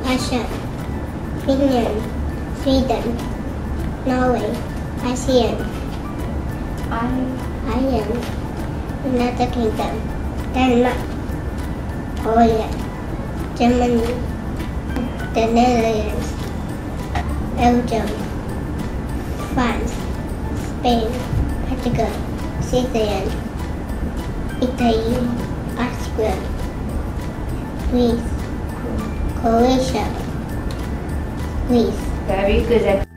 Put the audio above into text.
Russia, Finland, Sweden, Norway, Iceland, United Kingdom, Denmark, Poland, Germany, the Netherlands, Belgium, France, Spain, Portugal, Switzerland, Italy, Austria, Greece, Croatia, Greece. Very good.